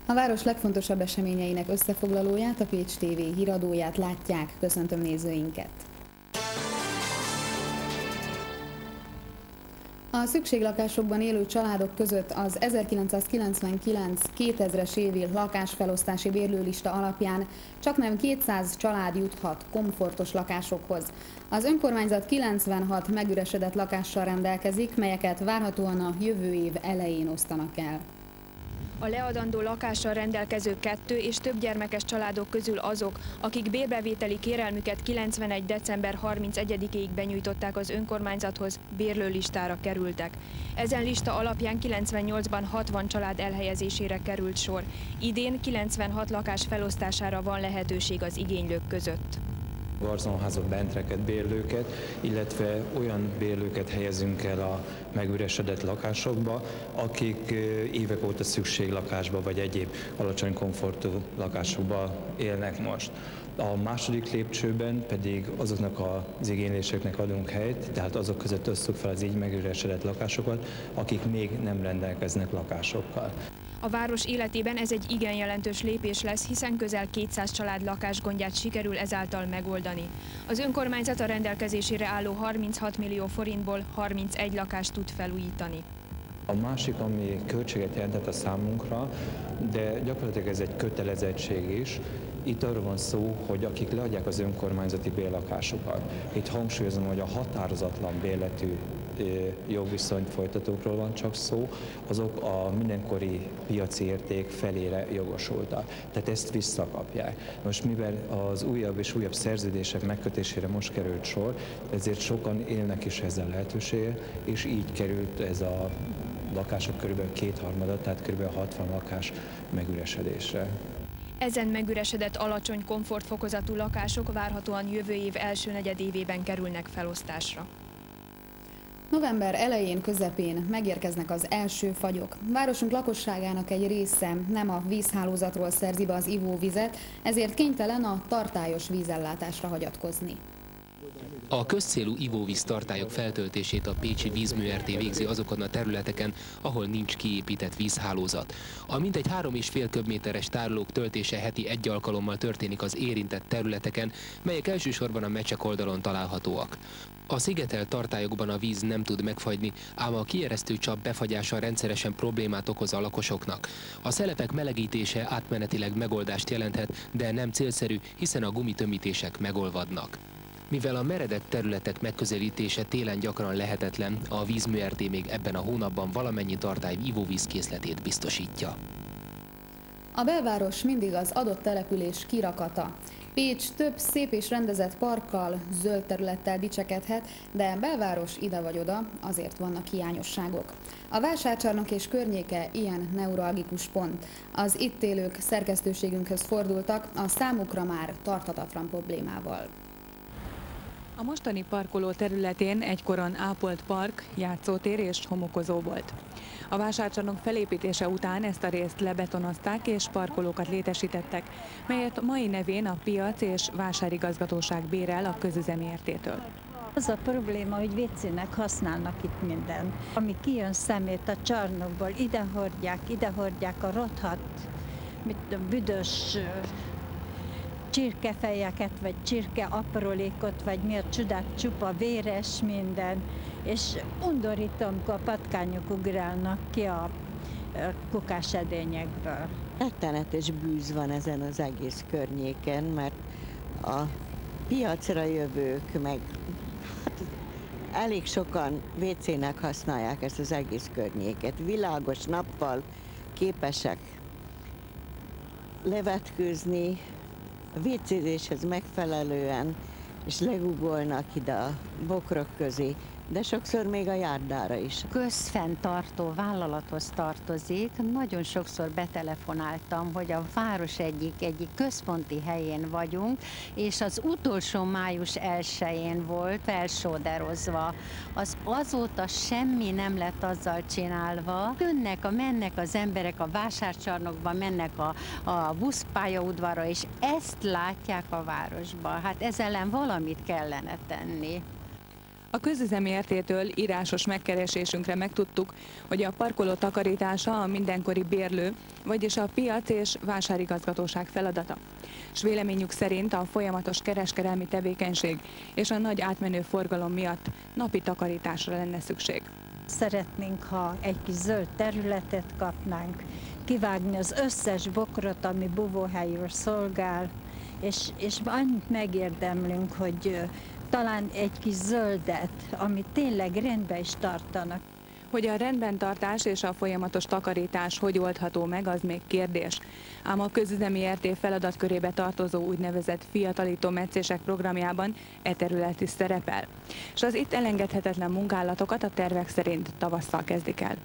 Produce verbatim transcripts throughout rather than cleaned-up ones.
A város legfontosabb eseményeinek összefoglalóját, a Pécs té vé híradóját látják. Köszöntöm nézőinket! A szükséglakásokban élő családok között az ezerkilencszázkilencvenkilenc-kétezres évi lakásfelosztási bérlőlista alapján csaknem kétszáz család juthat komfortos lakásokhoz. Az önkormányzat kilencvenhat megüresedett lakással rendelkezik, melyeket várhatóan a jövő év elején osztanak el. A leadandó lakással rendelkező kettő és több gyermekes családok közül azok, akik bérbevételi kérelmüket kilencvenegy december harmincegyedikéig benyújtották az önkormányzathoz, bérlőlistára kerültek. Ezen lista alapján kilencvennyolcban hatvan család elhelyezésére került sor. Idén kilencvenhat lakás felosztására van lehetőség az igénylők között. Garzonházak, bentreket, bérlőket, illetve olyan bérlőket helyezünk el a megüresedett lakásokba, akik évek óta szükséglakásba vagy egyéb alacsony komfortú lakásokba élnek most. A második lépcsőben pedig azoknak az igényléseknek adunk helyt, tehát azok között osztjuk fel az így megüresedett lakásokat, akik még nem rendelkeznek lakásokkal. A város életében ez egy igen jelentős lépés lesz, hiszen közel kétszáz család lakásgondját sikerül ezáltal megoldani. Az önkormányzat a rendelkezésére álló harminchat millió forintból harmincegy lakást tud felújítani. A másik, ami költséget jelentett a számunkra, de gyakorlatilag ez egy kötelezettség is. Itt arról van szó, hogy akik leadják az önkormányzati bérlakásokat, itt hangsúlyozom, hogy a határozatlan bérletű jogviszonyt folytatókról van csak szó, azok a mindenkori piaci érték felére jogosultak. Tehát ezt visszakapják. Most mivel az újabb és újabb szerződések megkötésére most került sor, ezért sokan élnek is ezzel lehetőséggel, és így került ez a lakások körülbelül kétharmada, tehát körülbelül hatvan lakás megüresedésre. Ezen megüresedett alacsony komfortfokozatú lakások várhatóan jövő év első negyedévében kerülnek felosztásra. November elején, közepén megérkeznek az első fagyok. Városunk lakosságának egy része nem a vízhálózatról szerzi be az ivóvizet, ezért kénytelen a tartályos vízellátásra hagyatkozni. A közcélú ivóvíz tartályok feltöltését a Pécsi Vízmű er té végzi azokon a területeken, ahol nincs kiépített vízhálózat. A mintegy három és fél köbméteres tárolók töltése heti egy alkalommal történik az érintett területeken, melyek elsősorban a Mecsek oldalon találhatóak. A szigetelt tartályokban a víz nem tud megfagyni, ám a kieresztő csap befagyása rendszeresen problémát okoz a lakosoknak. A szelepek melegítése átmenetileg megoldást jelenthet, de nem célszerű, hiszen a gumitömítések megolvadnak. Mivel a meredek területek megközelítése télen gyakran lehetetlen, a Vízmű er té még ebben a hónapban valamennyi tartály ivóvízkészletét biztosítja. A belváros mindig az adott település kirakata. Pécs több szép és rendezett parkkal, zöld területtel dicsekedhet, de belváros ide vagy oda, azért vannak hiányosságok. A vásárcsarnok és környéke ilyen neuralgikus pont. Az itt élők szerkesztőségünkhöz fordultak a számukra már tarthatatlan problémával. A mostani parkoló területén egykoron ápolt park, játszótér és homokozó volt. A vásárcsarnok felépítése után ezt a részt lebetonozták és parkolókat létesítettek, melyet mai nevén a piac és vásárigazgatóság bérel a közüzemi er té-től. Az a probléma, hogy vécének használnak itt mindent. Ami kijön szemét a csarnokból, ide hordják, ide hordják a rothadt, mit, büdös csirkefejeket, vagy csirke aprólékot, vagy mi a csodák, csupa véres minden, és undorító, amikor a patkányok ugrálnak ki a kukás edényekből. Rettenetes bűz van ezen az egész környéken, mert a piacra jövők, meg hát elég sokan vécének használják ezt az egész környéket. Világos nappal képesek levetkőzni, a vécézéshez megfelelően, és legugolnak ide a bokrok közé, de sokszor még a járdára is. Közfenntartó vállalathoz tartozik. Nagyon sokszor betelefonáltam, hogy a város egyik, egyik központi helyén vagyunk, és az utolsó május elsején volt felsóderozva. Az azóta semmi nem lett azzal csinálva. Jönnek, a, mennek az emberek a vásárcsarnokba, mennek a, a buszpályaudvarra, és ezt látják a városban. Hát ezzel ellen valamit kellene tenni. A közüzemi er té-től írásos megkeresésünkre megtudtuk, hogy a parkoló takarítása a mindenkori bérlő, vagyis a piac és vásárigazgatóság feladata. S véleményük szerint a folyamatos kereskedelmi tevékenység és a nagy átmenő forgalom miatt napi takarításra lenne szükség. Szeretnénk, ha egy kis zöld területet kapnánk, kivágni az összes bokrot, ami buvóhelyül szolgál, és, és annyit megérdemlünk, hogy talán egy kis zöldet, amit tényleg rendbe is tartanak. Hogy a rendbentartás és a folyamatos takarítás hogy oldható meg, az még kérdés. Ám a közüzemi er té feladatkörébe tartozó úgynevezett fiatalító metszések programjában e terület is szerepel. És az itt elengedhetetlen munkálatokat a tervek szerint tavasszal kezdik el.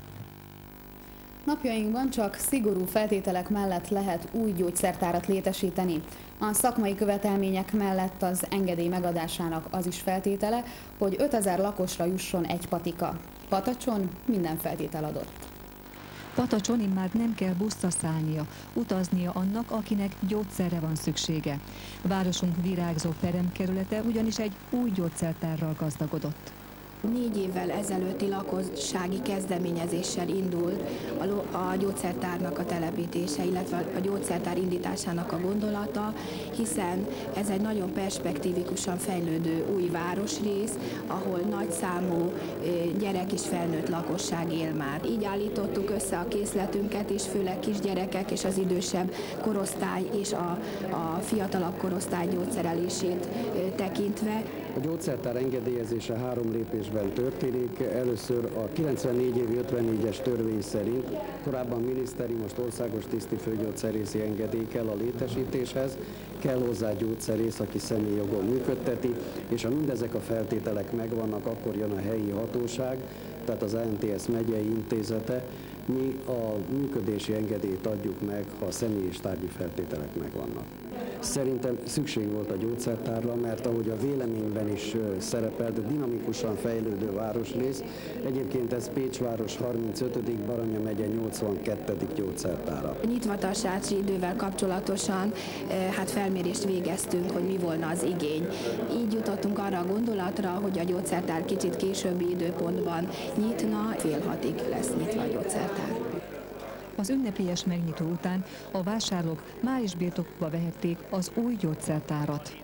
Napjainkban csak szigorú feltételek mellett lehet új gyógyszertárat létesíteni. A szakmai követelmények mellett az engedély megadásának az is feltétele, hogy ötezer lakosra jusson egy patika. Patacson minden feltétel adott. Patacson immár nem kell buszra szállnia, utaznia annak, akinek gyógyszerre van szüksége. Városunk virágzó peremkerülete ugyanis egy új gyógyszertárral gazdagodott. Négy évvel ezelőtti lakossági kezdeményezéssel indult a, a gyógyszertárnak a telepítése, illetve a gyógyszertár indításának a gondolata, hiszen ez egy nagyon perspektívikusan fejlődő új városrész, ahol nagyszámú gyerek és felnőtt lakosság él már. Így állítottuk össze a készletünket, és főleg kisgyerekek és az idősebb korosztály és a, a fiatalabb korosztály gyógyszerelését tekintve. A gyógyszertár engedélyezése három lépésben történik. Először a kilencvennégy évi ötvennégyes törvény szerint korábban miniszteri, most országos tisztifőgyógyszerészi engedély kell a létesítéshez, kell hozzá gyógyszerész, aki személyjogon működteti, és ha mindezek a feltételek megvannak, akkor jön a helyi hatóság, tehát az á en té es megyei intézete. Mi a működési engedélyt adjuk meg, ha a személy és tárgyi feltételek megvannak. Szerintem szükség volt a gyógyszertárra, mert ahogy a véleményben is szerepelt, dinamikusan fejlődő városrész. Egyébként ez Pécs város harmincötödik, Baranya megye nyolcvankettedik gyógyszertára. A nyitvatartási idővel kapcsolatosan hát felmérést végeztünk, hogy mi volna az igény. Így jutottunk arra a gondolatra, hogy a gyógyszertár kicsit későbbi időpontban nyitna, fél hatig lesz nyitva a gyógyszertár. Az ünnepélyes megnyitó után a vásárlók már is birtokukba vehették az új gyógyszertárat.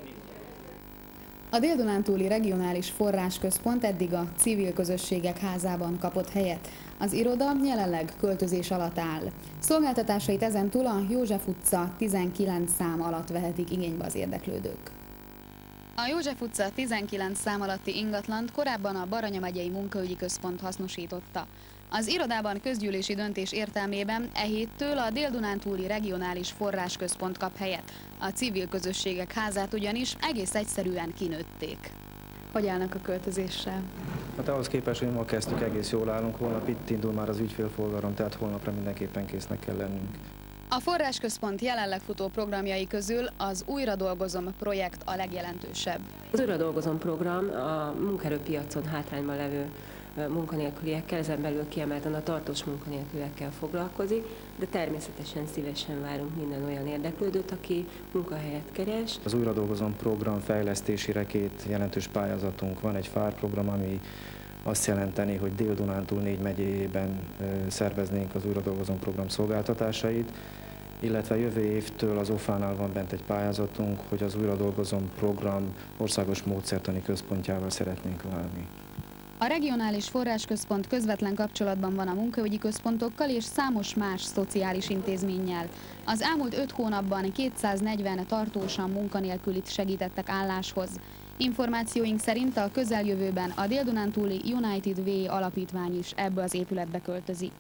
A Dél-Dunántúli Regionális Forrásközpont eddig a Civil Közösségek Házában kapott helyet. Az iroda jelenleg költözés alatt áll. Szolgáltatásait ezentúl a József utca tizenkilenc szám alatt vehetik igénybe az érdeklődők. A József utca tizenkilenc szám alatti ingatlant korábban a Baranya megyei munkaügyi központ hasznosította. Az irodában közgyűlési döntés értelmében e héttől a Dél-Dunántúli Regionális Forrásközpont kap helyet. A Civil Közösségek Házát ugyanis egész egyszerűen kinőtték. Hogy állnak a költözéssel? Hát ahhoz képest, hogy ma kezdtük, egész jól állunk, holnap itt indul már az ügyfélforgalom, tehát holnapra mindenképpen késznek kell lennünk. A Forrásközpont jelenleg futó programjai közül az Újra dolgozom projekt a legjelentősebb. Az Újra dolgozom program a munkaerőpiacon hátrányban levő munkanélküliekkel, ezen belül kiemelten a tartós munkanélküliekkel foglalkozik, de természetesen szívesen várunk minden olyan érdeklődőt, aki munkahelyet keres. Az Újra dolgozom program fejlesztésére két jelentős pályázatunk van, egy fár program, ami azt jelenteni, hogy Dél-Dunántúl négy megyében szerveznénk az Újra dolgozom program szolgáltatásait, illetve jövő évtől az o ef á-nál van bent egy pályázatunk, hogy az Újra dolgozom program országos módszertani központjával szeretnénk válni. A Regionális Forrásközpont közvetlen kapcsolatban van a munkaügyi központokkal és számos más szociális intézménnyel. Az elmúlt öt hónapban kétszáznegyven tartósan munkanélkülit segítettek álláshoz. Információink szerint a közeljövőben a Dél-Dunántúli United Way alapítvány is ebbe az épületbe költözik.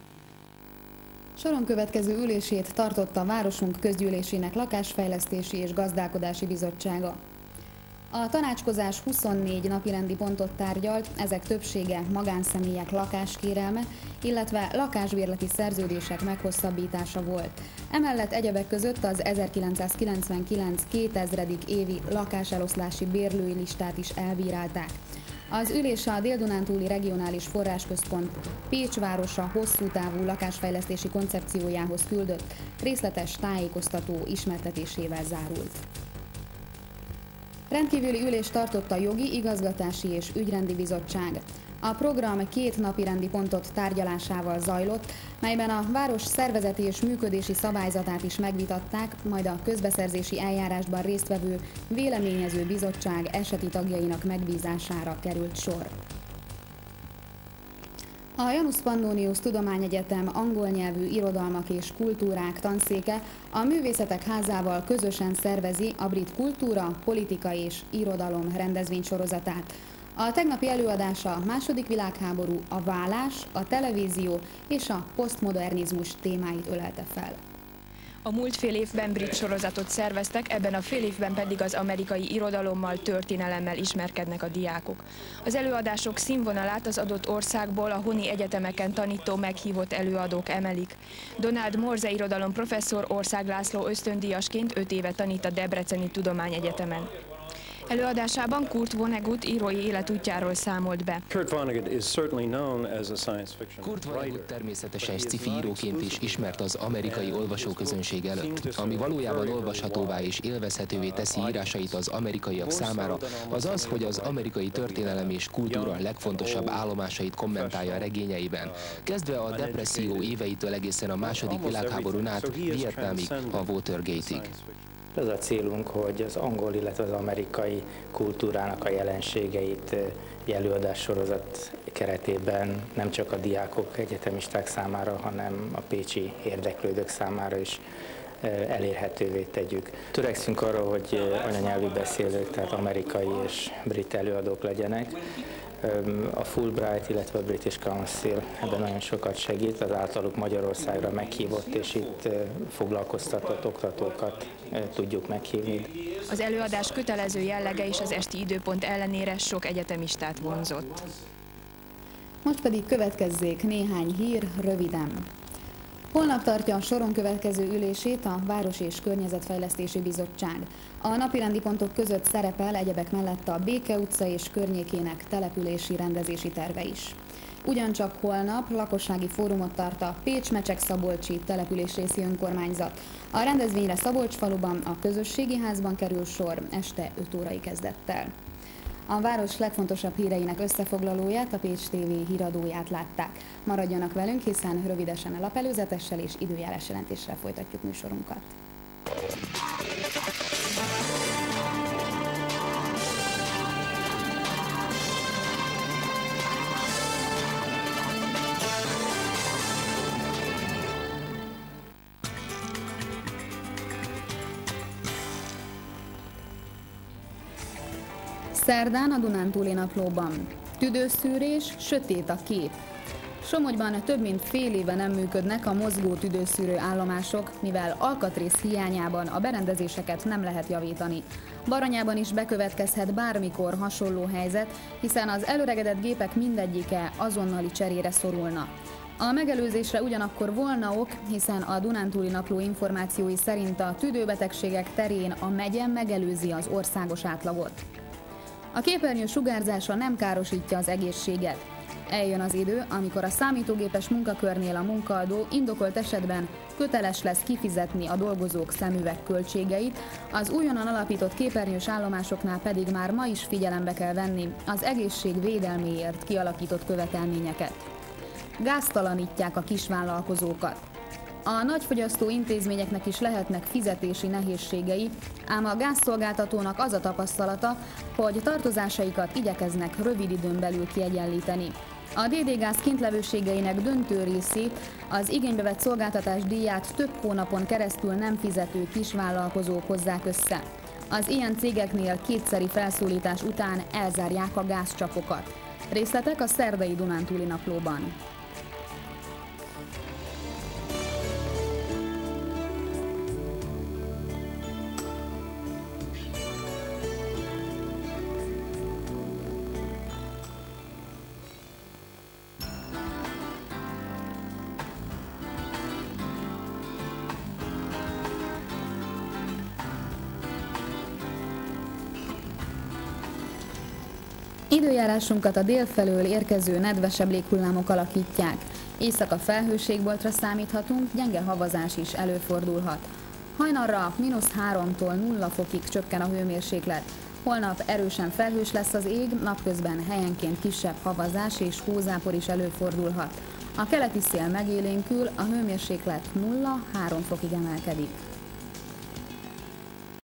Soron következő ülését tartotta a városunk közgyűlésének lakásfejlesztési és gazdálkodási bizottsága. A tanácskozás huszonnégy napirendi pontot tárgyalt, ezek többsége magánszemélyek lakáskérelme, illetve lakásbérleti szerződések meghosszabbítása volt. Emellett egyebek között az ezerkilencszázkilencvenkilenc kétezredik évi lakáseloszlási bérlői listát is elbírálták. Az ülésre a Dél-Dunántúli Regionális Forrásközpont Pécs városa hosszú távú lakásfejlesztési koncepciójához küldött részletes tájékoztató ismertetésével zárult. Rendkívüli ülést tartott a Jogi, Igazgatási és Ügyrendi Bizottság. A program két napirendi pontot tárgyalásával zajlott, melyben a város szervezeti és működési szabályzatát is megvitatták, majd a közbeszerzési eljárásban résztvevő véleményező bizottság eseti tagjainak megbízására került sor. A Janus Pannonius Tudományegyetem angol nyelvű irodalmak és kultúrák tanszéke a Művészetek Házával közösen szervezi a Brit Kultúra, Politika és Irodalom rendezvénysorozatát. A tegnapi előadása a második világháború, a vállás, a televízió és a posztmodernizmus témáit ölelte fel. A múlt fél évben brit sorozatot szerveztek, ebben a fél évben pedig az amerikai irodalommal, történelemmel ismerkednek a diákok. Az előadások színvonalát az adott országból a honi egyetemeken tanító meghívott előadók emelik. Donald Morse irodalom professzor Ország László ösztöndíjasként öt éve tanít a Debreceni Tudományegyetemen. Előadásában Kurt Vonnegut írói életútjáról számolt be. Kurt Vonnegut is certainly known as a science fiction Kurt Vonnegut természetesen sci-fi íróként is ismert az amerikai olvasóközönség előtt. Ami valójában olvashatóvá és élvezhetővé teszi írásait az amerikaiak számára, az az, hogy az amerikai történelem és kultúra legfontosabb állomásait kommentálja a regényeiben. Kezdve a depresszió éveitől egészen a második világháborún át Vietnámig, a Watergate-ig. Az a célunk, hogy az angol, illetve az amerikai kultúrának a jelenségeit előadássorozat keretében nem csak a diákok, egyetemisták számára, hanem a pécsi érdeklődők számára is elérhetővé tegyük. Törekszünk arra, hogy anyanyelvi beszélők, tehát amerikai és brit előadók legyenek. A Fulbright, illetve a British Council ebben nagyon sokat segít, az általuk Magyarországra meghívott és itt foglalkoztatott oktatókat tudjuk meghívni. Az előadás kötelező jellege és az esti időpont ellenére sok egyetemistát vonzott. Most pedig következzék néhány hír röviden. Holnap tartja a soron következő ülését a Város- és Környezetfejlesztési Bizottság. A napirendi pontok között szerepel egyebek mellett a Béke utca és környékének települési rendezési terve is. Ugyancsak holnap lakossági fórumot tart a Pécs-Mecsek-Szabolcsi településrészi önkormányzat. A rendezvényre Szabolcs-faluban, a közösségi házban kerül sor este öt órai kezdettel. A város legfontosabb híreinek összefoglalóját, a Pécs té vé híradóját látták. Maradjanak velünk, hiszen rövidesen a lapelőzetessel és időjárás jelentéssel folytatjuk műsorunkat. Szerdán a Dunántúli Naplóban. Tüdőszűrés, sötét a kép. Somogyban több mint fél éve nem működnek a mozgó tüdőszűrő állomások, mivel alkatrész hiányában a berendezéseket nem lehet javítani. Baranyában is bekövetkezhet bármikor hasonló helyzet, hiszen az előregedett gépek mindegyike azonnali cserére szorulna. A megelőzésre ugyanakkor volna ok, hiszen a Dunántúli Napló információi szerint a tüdőbetegségek terén a megye megelőzi az országos átlagot. A képernyő sugárzása nem károsítja az egészséget. Eljön az idő, amikor a számítógépes munkakörnél a munkaadó indokolt esetben köteles lesz kifizetni a dolgozók szemüveg költségeit, az újonnan alapított képernyős állomásoknál pedig már ma is figyelembe kell venni az egészség védelméért kialakított követelményeket. Gáztalanítják a kisvállalkozókat. A nagyfogyasztó intézményeknek is lehetnek fizetési nehézségei, ám a gázszolgáltatónak az a tapasztalata, hogy tartozásaikat igyekeznek rövid időn belül kiegyenlíteni. A dé dé gáz kintlevőségeinek döntő részét, az igénybe vett szolgáltatás díját több hónapon keresztül nem fizető kisvállalkozók hozzák össze. Az ilyen cégeknél kétszeri felszólítás után elzárják a gázcsapokat. Részletek a szerdai Dunántúli Naplóban. Időjárásunkat a dél felől érkező nedvesebb léghullámok alakítják. Éjszaka felhőségboltra számíthatunk, gyenge havazás is előfordulhat. Hajnalra mínusz háromtól nulla fokig csökken a hőmérséklet. Holnap erősen felhős lesz az ég, napközben helyenként kisebb havazás és hózápor is előfordulhat. A keleti szél megélénkül, a hőmérséklet nulla három fokig emelkedik.